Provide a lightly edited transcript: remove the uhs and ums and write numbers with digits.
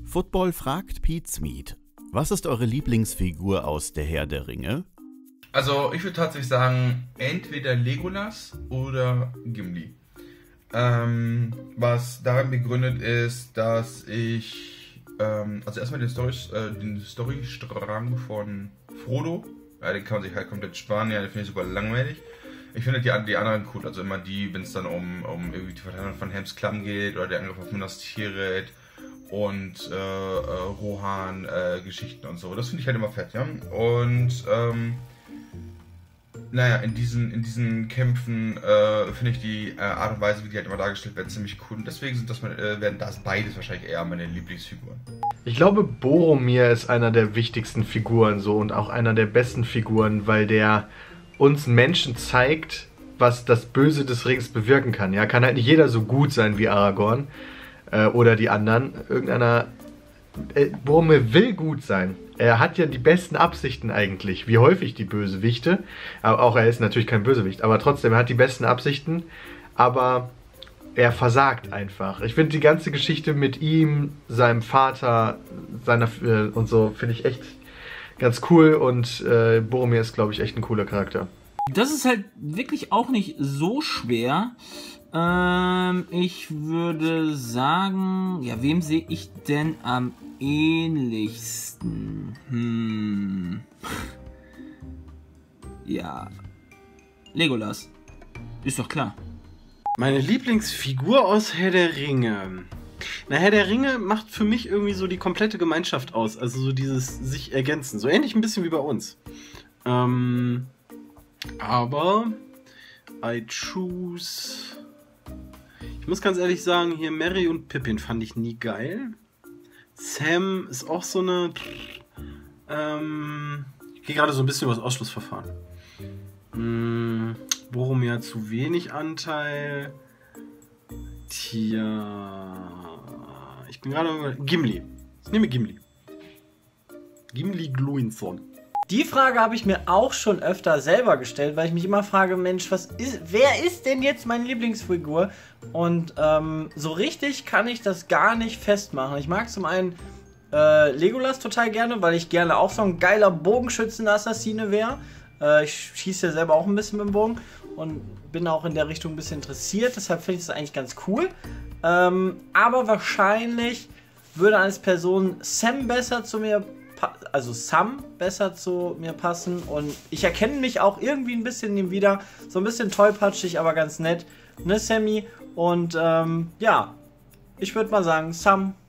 Football fragt Pete. Was ist eure Lieblingsfigur aus Der Herr der Ringe? Also ich würde tatsächlich sagen, entweder Legolas oder Gimli. Was daran begründet ist, dass ich, also erstmal den Storystrang von Frodo, ja, den kann man sich halt komplett sparen, ja, den finde ich sogar langweilig. Ich finde die anderen cool, also immer die, wenn es dann um irgendwie die Verteidigung von Helms Klamm geht oder der Angriff auf Minas Tirith und Rohan Geschichten und so. Das finde ich halt immer fett, ja. Und naja, in diesen Kämpfen finde ich die Art und Weise, wie die halt immer dargestellt werden, ziemlich cool. Und deswegen werden das beides wahrscheinlich eher meine Lieblingsfiguren. Ich glaube, Boromir ist einer der wichtigsten Figuren so und auch einer der besten Figuren, weil der uns Menschen zeigt, was das Böse des Rings bewirken kann. Ja, kann halt nicht jeder so gut sein wie Aragorn oder die anderen. Boromir will gut sein. Er hat ja die besten Absichten eigentlich, wie häufig die Bösewichte. Aber auch er ist natürlich kein Bösewicht, aber trotzdem, er hat die besten Absichten, aber er versagt einfach. Ich finde die ganze Geschichte mit ihm, seinem Vater, und so, finde ich echt ganz cool und Boromir ist, glaube ich, echt ein cooler Charakter. Das ist halt wirklich auch nicht so schwer. Ich würde sagen, ja, wem sehe ich denn am ähnlichsten? Ja, Legolas. Ist doch klar. Meine Lieblingsfigur aus Herr der Ringe. Na, Herr der Ringe macht für mich irgendwie so die komplette Gemeinschaft aus. Also so dieses sich ergänzen. So ähnlich ein bisschen wie bei uns. Aber I choose... Ich muss ganz ehrlich sagen, hier Merry und Pippin fand ich nie geil. Sam ist auch so eine... ich gehe gerade so ein bisschen über das Ausschlussverfahren. Boromir hat zu wenig Anteil. Tja... Ich bin gerade... Gimli. Ich nehme Gimli. Gimli Gluinthorn. Die Frage habe ich mir auch schon öfter selber gestellt, weil ich mich immer frage, Mensch, wer ist denn jetzt meine Lieblingsfigur? Und so richtig kann ich das gar nicht festmachen. Ich mag zum einen Legolas total gerne, weil ich gerne auch so ein geiler Bogenschützen-Assassine wäre. Ich schieße ja selber auch ein bisschen mit dem Bogen und bin auch in der Richtung ein bisschen interessiert, deshalb finde ich das eigentlich ganz cool. Aber wahrscheinlich würde als Person Sam besser zu mir passen und ich erkenne mich auch irgendwie ein bisschen in ihm wieder. So ein bisschen tollpatschig, aber ganz nett. Ne, Sammy? Und ja, ich würde mal sagen, Sam